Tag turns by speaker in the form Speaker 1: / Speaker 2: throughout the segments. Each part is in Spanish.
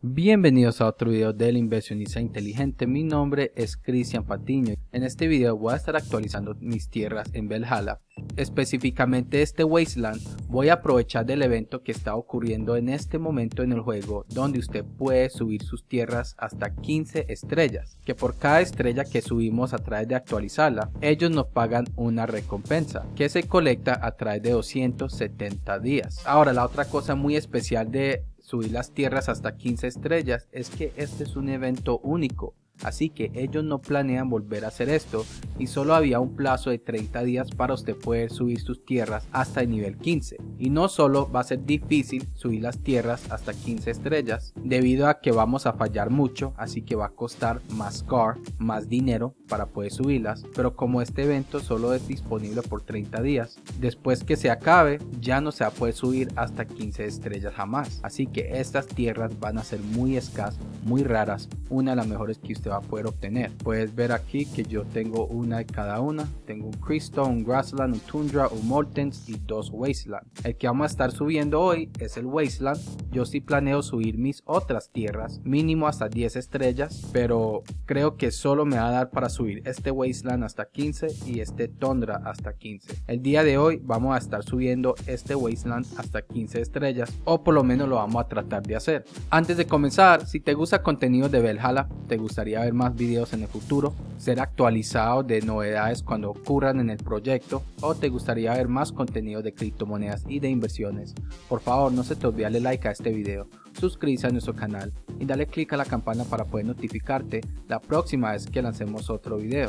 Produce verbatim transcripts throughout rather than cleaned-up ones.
Speaker 1: Bienvenidos a otro video del inversionista inteligente. Mi nombre es Cristian Patiño. En este video voy a estar actualizando mis tierras en Valhalla. Específicamente este Wasteland. Voy a aprovechar del evento que está ocurriendo en este momento en el juego, donde usted puede subir sus tierras hasta quince estrellas, que por cada estrella que subimos a través de actualizarla, ellos nos pagan una recompensa que se colecta a través de doscientos setenta días. Ahora, la otra cosa muy especial de subir las tierras hasta quince estrellas es que este es un evento único, así que ellos no planean volver a hacer esto y solo había un plazo de treinta días para usted poder subir sus tierras hasta el nivel quince. Y no solo va a ser difícil subir las tierras hasta quince estrellas debido a que vamos a fallar mucho, así que va a costar más car, más dinero para poder subirlas, pero como este evento solo es disponible por treinta días, después que se acabe ya no se va a poder subir hasta quince estrellas jamás, así que estas tierras van a ser muy escasas, muy raras, una de las mejores que usted va a poder obtener. Puedes ver aquí que yo tengo una de cada una. Tengo un Crystal, un Grassland, un Tundra, un Moltens y dos Wasteland. El que vamos a estar subiendo hoy es el Wasteland. Yo sí planeo subir mis otras tierras mínimo hasta diez estrellas, pero creo que solo me va a dar para subir este Wasteland hasta quince y este Tundra hasta quince. El día de hoy vamos a estar subiendo este Wasteland hasta quince estrellas, o por lo menos lo vamos a tratar de hacer. Antes de comenzar, si te gusta contenido de Valhalla, te gustaría ver más videos en el futuro, ser actualizado de novedades cuando ocurran en el proyecto, o te gustaría ver más contenido de criptomonedas y de inversiones, por favor no se te olvide darle like a este video, suscríbete a nuestro canal y dale click a la campana para poder notificarte la próxima vez que lancemos otro video.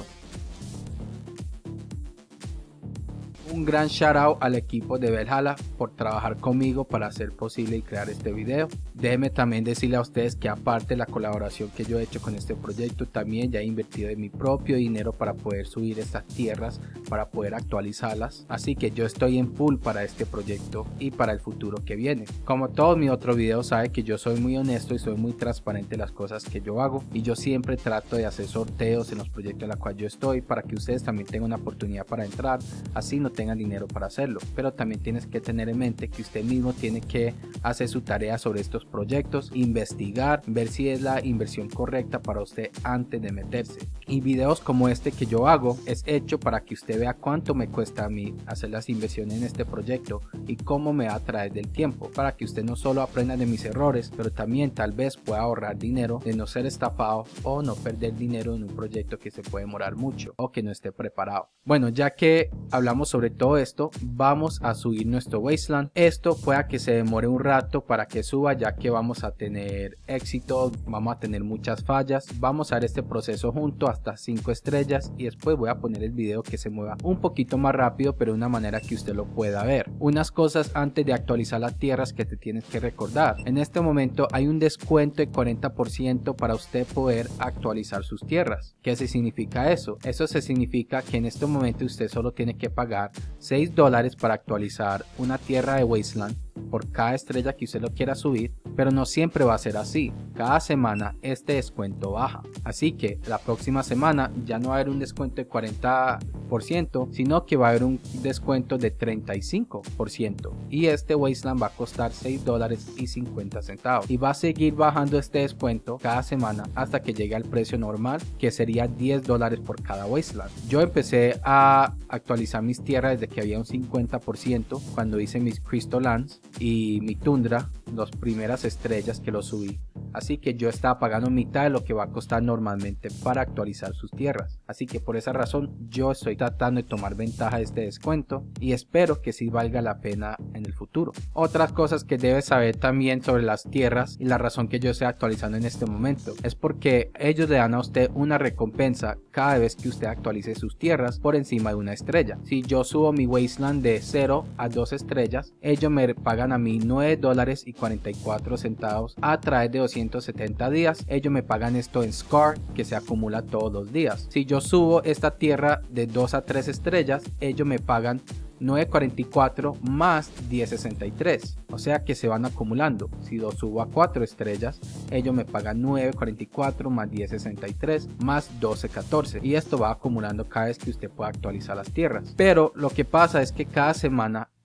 Speaker 1: Un gran shout out al equipo de Valhalla por trabajar conmigo para hacer posible y crear este video. Déjenme también decirle a ustedes que aparte de la colaboración que yo he hecho con este proyecto, también ya he invertido de mi propio dinero para poder subir estas tierras, para poder actualizarlas. Así que yo estoy en full para este proyecto y para el futuro que viene. Como todos mis otros videos, sabe que yo soy muy honesto y soy muy transparente en las cosas que yo hago. Y yo siempre trato de hacer sorteos en los proyectos en los cuales yo estoy para que ustedes también tengan una oportunidad para entrar. Así no tengan dinero para hacerlo, pero también tienes que tener en mente que usted mismo tiene que hacer su tarea sobre estos proyectos, investigar, ver si es la inversión correcta para usted antes de meterse. Y videos como este que yo hago es hecho para que usted vea cuánto me cuesta a mí hacer las inversiones en este proyecto y cómo me va a traer del tiempo, para que usted no solo aprenda de mis errores, pero también tal vez pueda ahorrar dinero de no ser estafado o no perder dinero en un proyecto que se puede demorar mucho o que no esté preparado. Bueno, ya que hablamos sobre todo esto, vamos a subir nuestro Wasteland. Esto pueda que se demore un rato para que suba, ya que vamos a tener éxito, vamos a tener muchas fallas. Vamos a ver este proceso junto hasta cinco estrellas y después voy a poner el video que se mueva un poquito más rápido, pero de una manera que usted lo pueda ver. Unas cosas antes de actualizar las tierras que te tienes que recordar: en este momento hay un descuento de cuarenta por ciento para usted poder actualizar sus tierras. ¿Qué se significa eso? Eso se significa que en este momento usted solo tiene que pagar seis dólares para actualizar una tierra de Wasteland por cada estrella que usted lo quiera subir, pero no siempre va a ser así. Cada semana este descuento baja, así que la próxima semana ya no va a haber un descuento de cuarenta por ciento, sino que va a haber un descuento de treinta y cinco por ciento, y este Wasteland va a costar seis dólares y cincuenta centavos y va a seguir bajando este descuento cada semana hasta que llegue al precio normal, que sería diez dólares por cada Wasteland. Yo empecé a actualizar mis tierras desde que había un cincuenta por ciento cuando hice mis Crystal Lands y mi Tundra, las primeras estrellas que lo subí, así que yo estaba pagando mitad de lo que va a costar normalmente para actualizar sus tierras, así que por esa razón yo estoy tratando de tomar ventaja de este descuento y espero que sí valga la pena en el futuro. Otras cosas que debes saber también sobre las tierras y la razón que yo estoy actualizando en este momento es porque ellos le dan a usted una recompensa cada vez que usted actualice sus tierras por encima de una estrella. Si yo subo mi Wasteland de cero a dos estrellas, ellos me pagan a mí nueve dólares y cuarenta y cuatro centavos a través de doscientos setenta días. Ellos me pagan esto en Scar, que se acumula todos los días. Si yo subo esta tierra de dos a tres estrellas, ellos me pagan nueve cuarenta y cuatro más diez sesenta y tres, o sea que se van acumulando. Si lo subo a cuatro estrellas, ellos me pagan nueve cuarenta y cuatro más diez sesenta y tres más doce catorce, y esto va acumulando cada vez que usted pueda actualizar las tierras. Pero lo que pasa es que cada semana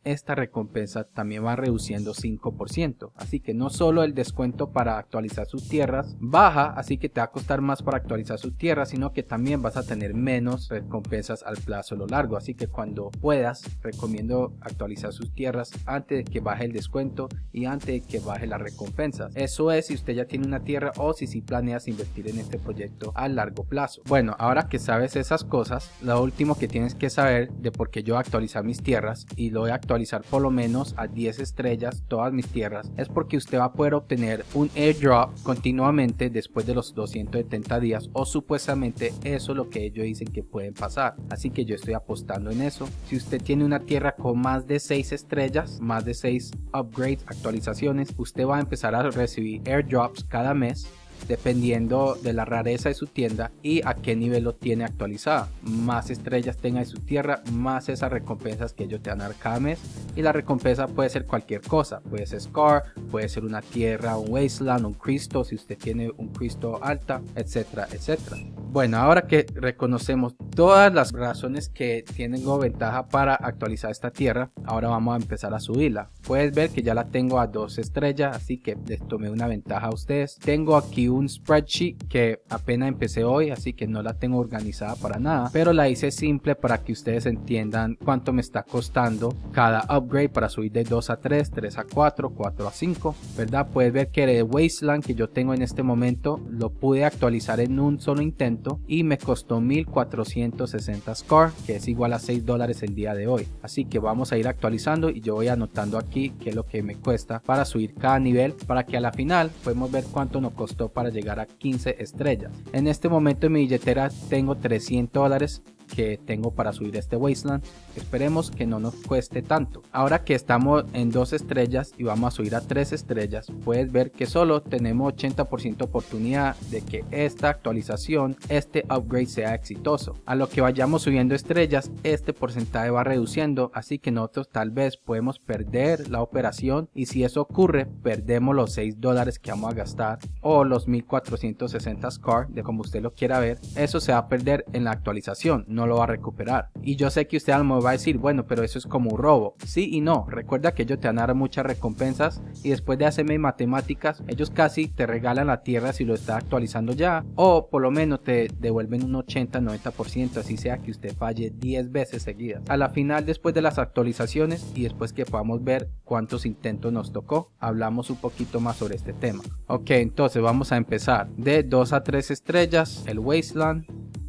Speaker 1: esta recompensa también va reduciendo cinco por ciento. Así que no solo el descuento para actualizar sus tierras baja, así que te va a costar más para actualizar sus tierras, sino que también vas a tener menos recompensas al plazo a lo largo. Así que cuando puedas, recomiendo actualizar sus tierras antes de que baje el descuento y antes de que baje las recompensas. Eso es si usted ya tiene una tierra o si si planeas invertir en este proyecto a largo plazo. Bueno, ahora que sabes esas cosas, lo último que tienes que saber de por qué yo voy a actualizar mis tierras, y lo voy a actualizar por lo menos a diez estrellas todas mis tierras, es porque usted va a poder obtener un airdrop continuamente después de los doscientos setenta días, o supuestamente eso es lo que ellos dicen que pueden pasar. Así que yo estoy apostando en eso. Si usted tiene una tierra con más de seis estrellas, más de seis upgrades, actualizaciones, usted va a empezar a recibir airdrops cada mes, dependiendo de la rareza de su tienda y a qué nivel lo tiene actualizada. Más estrellas tenga en su tierra, más esas recompensas que ellos te van a dar cada mes. Y la recompensa puede ser cualquier cosa, puede ser Scar, puede ser una tierra, un Wasteland, un Cristo, si usted tiene un Cristo alta, etcétera, etcétera. Bueno, ahora que reconocemos todas las razones que tienen ventaja para actualizar esta tierra, ahora vamos a empezar a subirla. Puedes ver que ya la tengo a dos estrellas, así que les tomé una ventaja a ustedes. Tengo aquí un spreadsheet que apenas empecé hoy, así que no la tengo organizada para nada, pero la hice simple para que ustedes entiendan cuánto me está costando cada upgrade para subir de dos a tres, tres a cuatro, cuatro a cinco, ¿verdad? Puedes ver que el Wasteland que yo tengo en este momento lo pude actualizar en un solo intento y me costó mil cuatrocientos sesenta Scar, que es igual a seis dólares el día de hoy. Así que vamos a ir actualizando y yo voy anotando aquí qué es lo que me cuesta para subir cada nivel, para que a la final podemos ver cuánto nos costó para llegar a quince estrellas. En este momento en mi billetera tengo trescientos dólares que tengo para subir este Wasteland. Esperemos que no nos cueste tanto. Ahora que estamos en dos estrellas y vamos a subir a tres estrellas, puedes ver que solo tenemos ochenta por ciento oportunidad de que esta actualización, este upgrade sea exitoso. A lo que vayamos subiendo estrellas, este porcentaje va reduciendo, así que nosotros tal vez podemos perder la operación, y si eso ocurre, perdemos los seis dólares que vamos a gastar o los mil cuatrocientos sesenta Scar, de como usted lo quiera ver. Eso se va a perder en la actualización, no lo va a recuperar. Y yo sé que usted a lo mejor va a decir, bueno, pero eso es como un robo. Sí y no. Recuerda que ellos te van a dar muchas recompensas, y después de hacerme matemáticas, ellos casi te regalan la tierra si lo está actualizando ya, o por lo menos te devuelven un ochenta noventa por ciento, así sea que usted falle diez veces seguidas. A la final, después de las actualizaciones y después que podamos ver cuántos intentos nos tocó, hablamos un poquito más sobre este tema. Ok, entonces vamos a empezar de dos a tres estrellas, el Wasteland.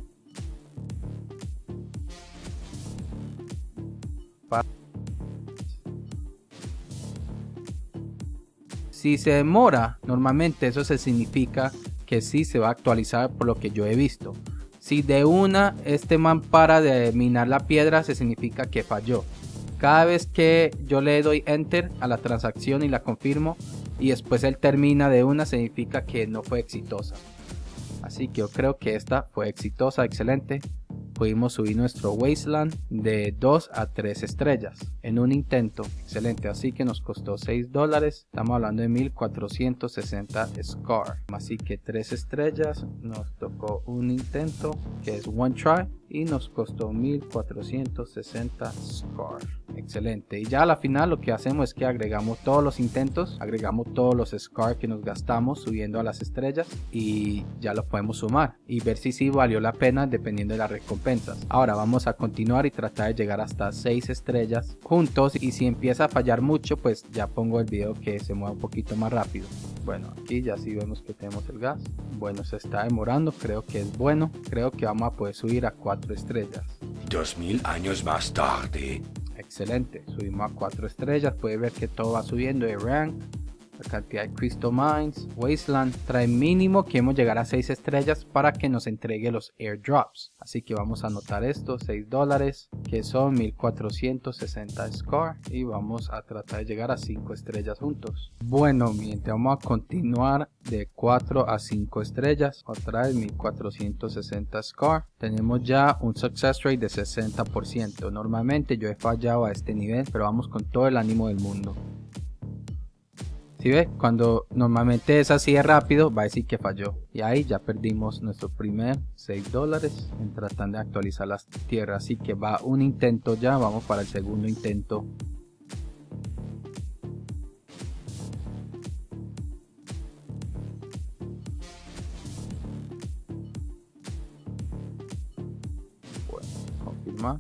Speaker 1: Si se demora, normalmente eso se significa que sí se va a actualizar, por lo que yo he visto. Si de una este man para de minar la piedra, se significa que falló. Cada vez que yo le doy enter a la transacción y la confirmo, y después él termina de una, significa que no fue exitosa. Así que yo creo que esta fue exitosa, excelente. Pudimos subir nuestro Wasteland de dos a tres estrellas en un intento, excelente. Así que nos costó seis dólares, estamos hablando de mil cuatrocientos sesenta Scar. Así que tres estrellas, nos tocó un intento que es one try y nos costó mil cuatrocientos sesenta Scar, excelente. Y ya a la final lo que hacemos es que agregamos todos los intentos, agregamos todos los Scar que nos gastamos subiendo a las estrellas, y ya lo podemos sumar y ver si sí valió la pena dependiendo de las recompensas. Ahora vamos a continuar y tratar de llegar hasta seis estrellas juntos, y si empieza a fallar mucho, pues ya pongo el video que se mueva un poquito más rápido. Bueno, aquí ya sí vemos que tenemos el gas. Bueno, se está demorando, creo que es bueno. Creo que vamos a poder subir a cuatro estrellas.
Speaker 2: Dos mil años más tarde.
Speaker 1: Excelente, subimos a cuatro estrellas. Puede ver que todo va subiendo de rank. La cantidad de Crystal Mines, Wasteland, trae mínimo que hemos llegar a seis estrellas para que nos entregue los airdrops. Así que vamos a anotar esto, seis dólares, que son mil cuatrocientos sesenta Scar, y vamos a tratar de llegar a cinco estrellas juntos. Bueno, mientras vamos a continuar de cuatro a cinco estrellas, otra vez mil cuatrocientos sesenta Scar. Tenemos ya un success rate de sesenta por ciento. Normalmente yo he fallado a este nivel, pero vamos con todo el ánimo del mundo. Si ve, cuando normalmente es así de rápido, va a decir que falló. Y ahí ya perdimos nuestro primer seis dólares en tratando de actualizar las tierras. Así que va un intento ya, vamos para el segundo intento. normal.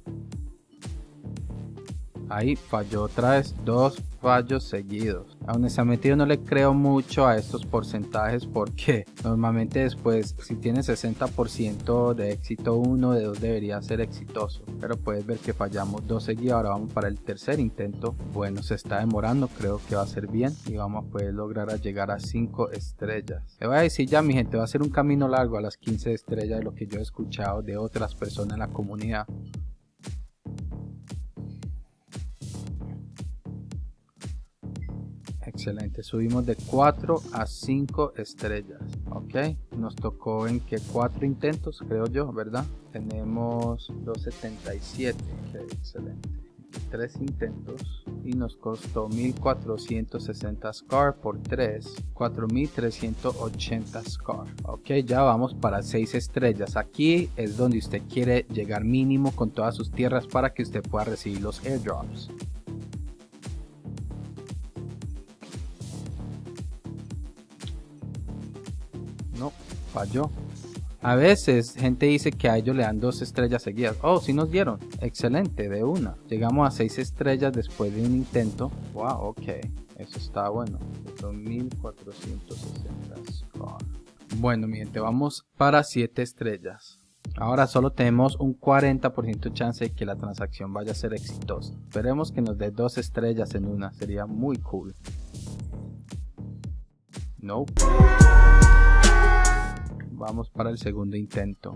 Speaker 1: Ahí falló otra vez, dos fallos seguidos. Honestamente yo no le creo mucho a estos porcentajes porque normalmente después si tienes sesenta por ciento de éxito, uno de dos debería ser exitoso. Pero puedes ver que fallamos dos seguidos. Ahora vamos para el tercer intento. Bueno, se está demorando, creo que va a ser bien y vamos a poder lograr a llegar a cinco estrellas. Le voy a decir ya, mi gente, va a ser un camino largo a las quince estrellas de lo que yo he escuchado de otras personas en la comunidad. Excelente, subimos de cuatro a cinco estrellas. Ok, nos tocó en que cuatro intentos, creo yo, ¿verdad? Tenemos doscientos setenta y siete. Ok, excelente. tres intentos y nos costó mil cuatrocientos sesenta scar por tres, cuatro mil trescientos ochenta scar. Ok, ya vamos para seis estrellas. Aquí es donde usted quiere llegar mínimo con todas sus tierras para que usted pueda recibir los airdrops. No, falló. A veces gente dice que a ellos le dan dos estrellas seguidas. Oh, sí nos dieron. Excelente, de una. Llegamos a seis estrellas después de un intento. Wow, ok. Eso está bueno. Son mil cuatrocientos sesenta scar. Bueno, mi gente, vamos para siete estrellas. Ahora solo tenemos un cuarenta por ciento chance de que la transacción vaya a ser exitosa. Esperemos que nos dé dos estrellas en una. Sería muy cool. No. Vamos para el segundo intento.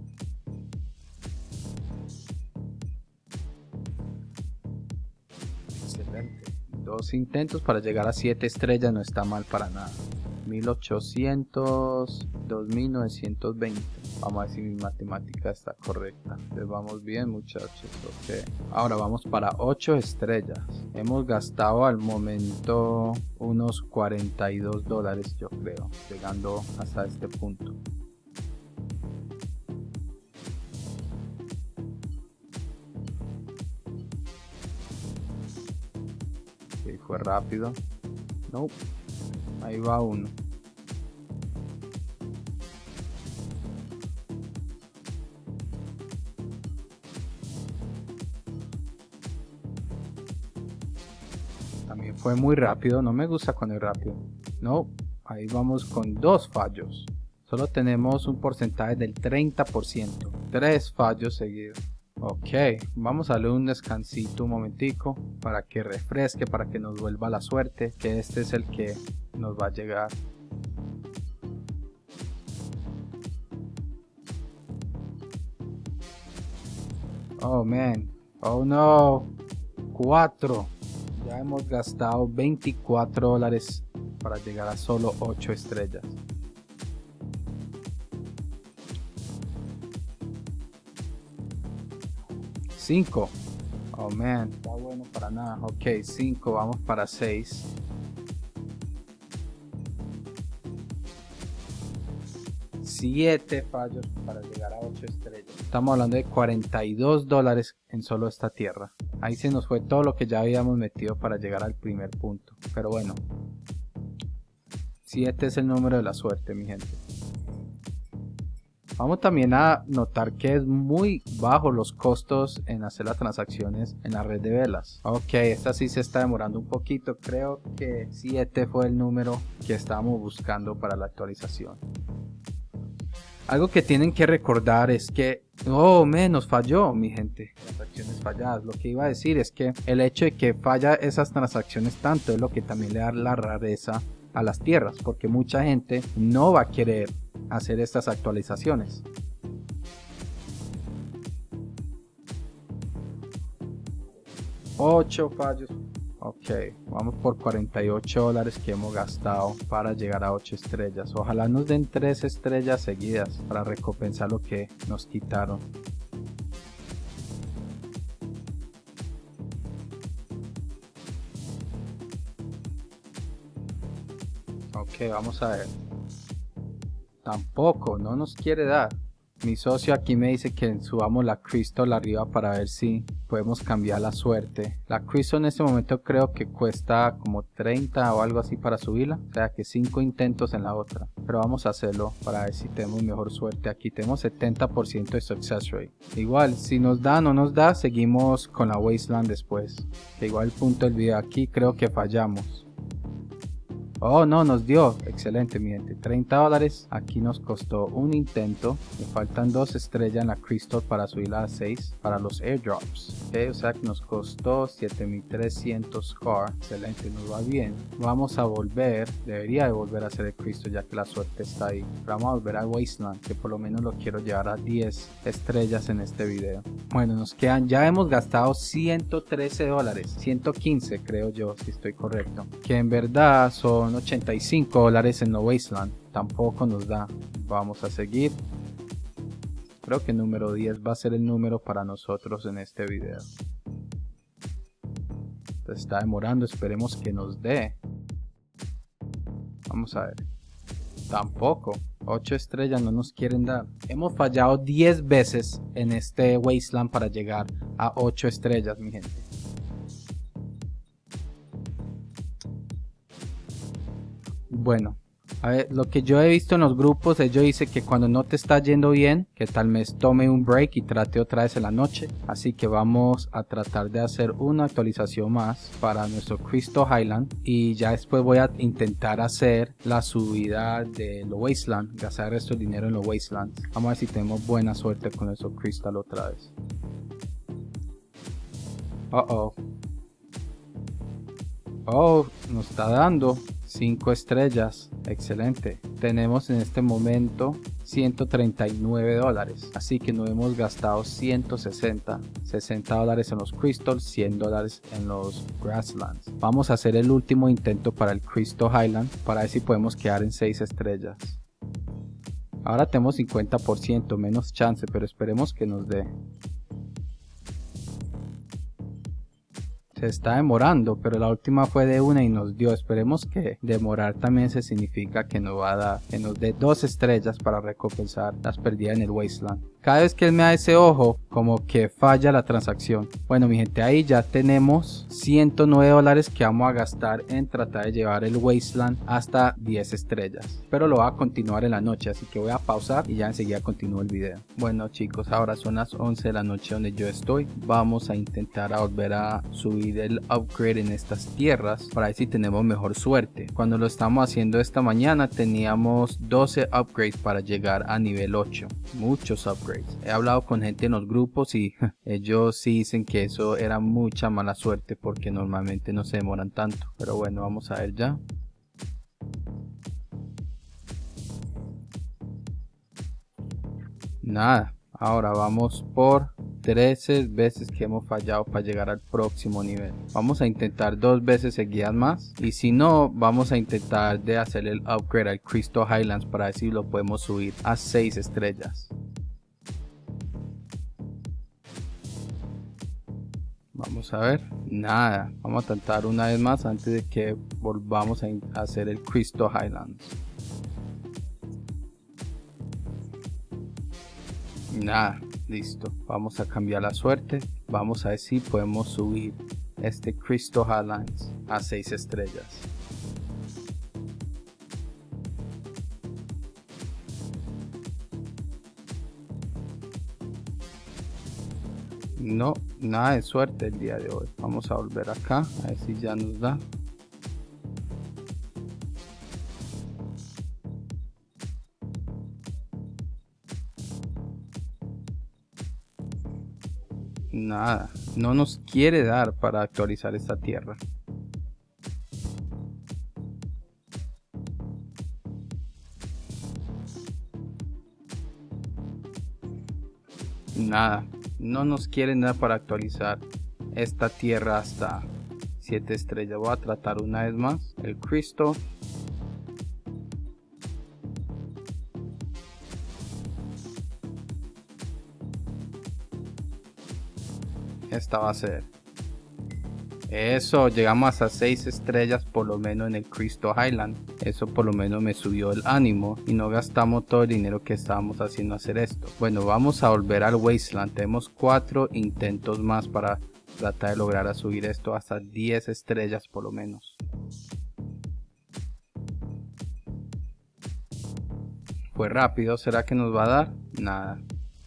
Speaker 1: Excelente. Dos intentos para llegar a siete estrellas no está mal para nada. mil ochocientos, dos mil novecientos veinte. Vamos a ver si mi matemática está correcta. Les vamos bien, muchachos. Okay. Ahora vamos para ocho estrellas. Hemos gastado al momento unos cuarenta y dos dólares, yo creo, llegando hasta este punto. Okay, fue rápido. No, ahí va uno. También fue muy rápido, no me gusta cuando es rápido. No, ahí vamos con dos fallos. Solo tenemos un porcentaje del treinta por ciento. Tres fallos seguidos. Ok, vamos a darle un descansito un momentico para que refresque, para que nos vuelva la suerte, que este es el que nos va a llegar. Oh man, oh no, cuatro. Ya hemos gastado veinticuatro dólares para llegar a solo ocho estrellas. cinco. Oh man, está bueno para nada. Ok, cinco, vamos para seis. siete fallos para llegar a ocho estrellas. Estamos hablando de cuarenta y dos dólares en solo esta tierra. Ahí se nos fue todo lo que ya habíamos metido para llegar al primer punto. Pero bueno, siete es el número de la suerte, mi gente. Vamos también a notar que es muy bajo los costos en hacer las transacciones en la red de velas. Ok, esta sí se está demorando un poquito. Creo que siete fue el número que estábamos buscando para la actualización. Algo que tienen que recordar es que, oh, menos falló, mi gente. Transacciones falladas. Lo que iba a decir es que el hecho de que falla esas transacciones tanto es lo que también le da la rareza a las tierras, porque mucha gente no va a querer hacer estas actualizaciones. ocho fallos. Ok, vamos por cuarenta y ocho dólares que hemos gastado para llegar a ocho estrellas. Ojalá nos den tres estrellas seguidas para recompensar lo que nos quitaron. Ok, vamos a ver. Tampoco, no nos quiere dar. Mi socio aquí me dice que subamos la Crystal arriba para ver si podemos cambiar la suerte. La Crystal en este momento creo que cuesta como treinta o algo así para subirla. O sea que cinco intentos en la otra. Pero vamos a hacerlo para ver si tenemos mejor suerte. Aquí tenemos setenta por ciento de success rate. Igual, si nos da o no nos da, seguimos con la Wasteland después. Que igual el punto del video aquí creo que fallamos. Oh, no, nos dio. Excelente, mi gente. treinta dólares. Aquí nos costó un intento. Me faltan dos estrellas en la Crystal para subirla a seis para los airdrops. Okay, o sea que nos costó siete mil trescientos car. Excelente, nos va bien. Vamos a volver. Debería de volver a hacer el Crystal ya que la suerte está ahí. Pero vamos a volver a Wasteland, que por lo menos lo quiero llevar a diez estrellas en este video. Bueno, nos quedan. Ya hemos gastado ciento trece dólares. ciento quince creo yo, si estoy correcto. Que en verdad son ochenta y cinco dólares en la Wasteland. Tampoco nos da. Vamos a seguir. Creo que el número diez va a ser el número para nosotros en este video. Se está demorando. Esperemos que nos dé. Vamos a ver. Tampoco. ocho estrellas no nos quieren dar. Hemos fallado diez veces en este Wasteland para llegar a ocho estrellas, mi gente. Bueno, a ver, lo que yo he visto en los grupos, ellos dicen que cuando no te está yendo bien, que tal vez tome un break y trate otra vez en la noche. Así que vamos a tratar de hacer una actualización más para nuestro Crystal Highland. Y ya después voy a intentar hacer la subida de los Wasteland, gastar el resto del dinero en los Wastelands. Vamos a ver si tenemos buena suerte con nuestro Crystal otra vez. Oh, oh. Oh, nos está dando cinco estrellas. Excelente. Tenemos en este momento ciento treinta y nueve dólares. Así que nos hemos gastado ciento sesenta. sesenta dólares en los Crystals, cien dólares en los Grasslands. Vamos a hacer el último intento para el Crystal Highland. Para ver si podemos quedar en seis estrellas. Ahora tenemos cincuenta por ciento menos chance, pero esperemos que nos dé. Se está demorando, pero la última fue de una y nos dio. Esperemos que demorar también se significa que nos va a dar, que nos dé dos estrellas para recompensar las perdidas en el Wasteland. Cada vez que él me da ese ojo, como que falla la transacción. Bueno, mi gente, ahí ya tenemos ciento nueve dólares que vamos a gastar en tratar de llevar el Wasteland hasta diez estrellas. Pero lo voy a continuar en la noche, así que voy a pausar y ya enseguida continúo el video. Bueno, chicos, ahora son las once de la noche donde yo estoy. Vamos a intentar a volver a subir el upgrade en estas tierras para ver si tenemos mejor suerte. Cuando lo estamos haciendo esta mañana teníamos doce upgrades para llegar a nivel ocho. Muchos upgrades. He hablado con gente en los grupos y ellos sí dicen que eso era mucha mala suerte porque normalmente no se demoran tanto. Pero bueno, vamos a ver ya. Nada. Ahora vamos por trece veces que hemos fallado para llegar al próximo nivel. Vamos a intentar dos veces seguidas más. Y si no, vamos a intentar de hacer el upgrade al Crystal Highlands para ver si lo podemos subir a seis estrellas. Vamos a ver. Nada. Vamos a intentar una vez más antes de que volvamos a hacer el Crystal Highlands. Nada, listo. Vamos a cambiar la suerte. Vamos a ver si podemos subir este Crystal Highlands a seis estrellas. No, nada de suerte el día de hoy. Vamos a volver acá a ver si ya nos da. Nada, no nos quiere dar para actualizar esta tierra. Nada, no nos quieren dar para actualizar esta tierra hasta siete estrellas. Voy a tratar una vez más el Crystal. Esta va a ser. Eso, llegamos a seis estrellas por lo menos en el Crystal Highland. Eso por lo menos me subió el ánimo y no gastamos todo el dinero que estábamos haciendo hacer esto. Bueno, vamos a volver al Wasteland. Tenemos cuatro intentos más para tratar de lograr a subir esto hasta diez estrellas por lo menos. Fue rápido, ¿será que nos va a dar? Nada.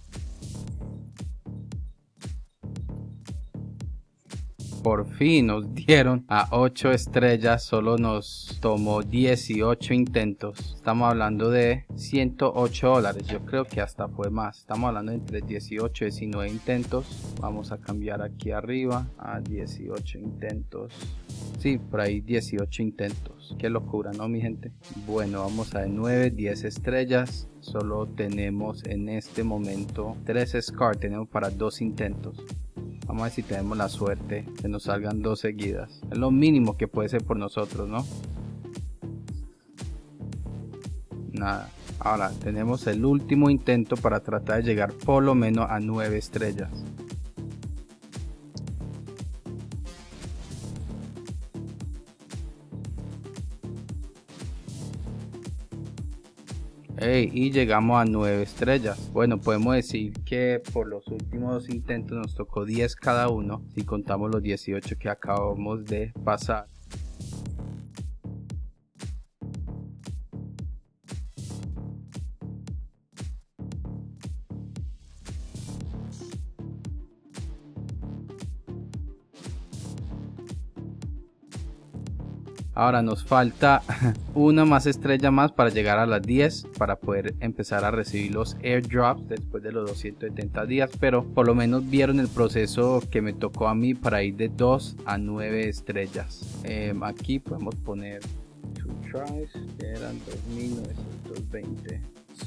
Speaker 1: Por fin nos dieron a ocho estrellas, solo nos tomó dieciocho intentos. Estamos hablando de ciento ocho dólares, yo creo que hasta fue más. Estamos hablando de entre dieciocho y diecinueve intentos. Vamos a cambiar aquí arriba a dieciocho intentos. Sí, por ahí dieciocho intentos. Qué locura, ¿no, mi gente? Bueno, vamos a nueve, diez estrellas. Solo tenemos en este momento tres Scar, tenemos para dos intentos. Vamos a ver si tenemos la suerte que nos salgan dos seguidas. Es lo mínimo que puede ser por nosotros, ¿no? Nada. Ahora tenemos el último intento para tratar de llegar por lo menos a nueve estrellas. Hey, y llegamos a nueve estrellas. Bueno, podemos decir que por los últimos dos intentos nos tocó diez cada uno, si contamos los dieciocho que acabamos de pasar. Ahora nos falta una más estrella más para llegar a las diez, para poder empezar a recibir los airdrops después de los doscientos setenta días, pero por lo menos vieron el proceso que me tocó a mí para ir de dos a nueve estrellas. Eh, aquí podemos poner two tries, que eran dos mil novecientos veinte.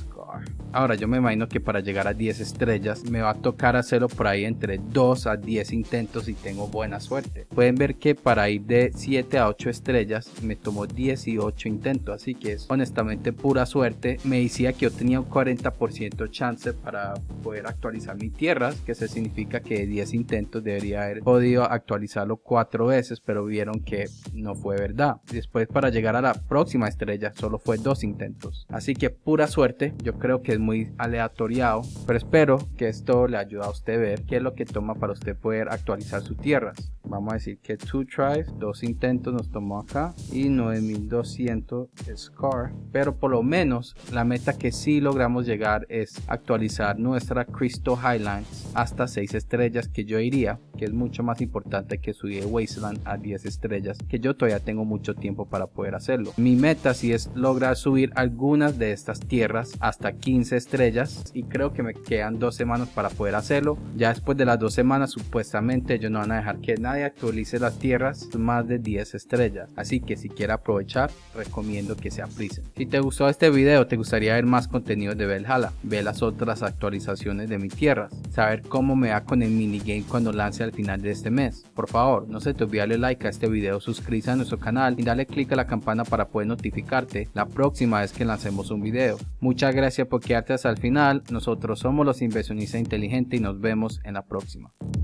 Speaker 1: Ahora yo me imagino que para llegar a diez estrellas me va a tocar hacerlo por ahí entre dos a diez intentos si tengo buena suerte. Pueden ver que para ir de siete a ocho estrellas me tomó dieciocho intentos, así que es honestamente pura suerte. Me decía que yo tenía un cuarenta por ciento chance para poder actualizar mis tierras, que eso significa que de diez intentos debería haber podido actualizarlo cuatro veces, pero vieron que no fue verdad. Después, para llegar a la próxima estrella solo fue dos intentos, así que pura suerte. Yo creo que es muy aleatoriado, pero espero que esto le ayude a usted a ver qué es lo que toma para usted poder actualizar sus tierras. Vamos a decir que two tries, dos intentos nos tomó acá y nueve mil doscientos Scar, pero por lo menos la meta que sí logramos llegar es actualizar nuestra Crystal Highlands hasta seis estrellas, que yo diría que es mucho más importante que subir Wasteland a diez estrellas, que yo todavía tengo mucho tiempo para poder hacerlo. Mi meta sí es lograr subir algunas de estas tierras hasta quince estrellas, y creo que me quedan dos semanas para poder hacerlo. Ya después de las dos semanas supuestamente ellos no van a dejar que nadie actualice las tierras más de diez estrellas, así que si quiere aprovechar recomiendo que se aprisen. Si te gustó este video, te gustaría ver más contenido de Valhalla, ve las otras actualizaciones de mis tierras, saber cómo me va con el minigame cuando lance al final de este mes, por favor no se te olvide darle like a este video, suscríbete a nuestro canal y dale click a la campana para poder notificarte la próxima vez que lancemos un video. Muchas gracias por quedarte hasta el final. Nosotros somos los inversionistas inteligentes y nos vemos en la próxima.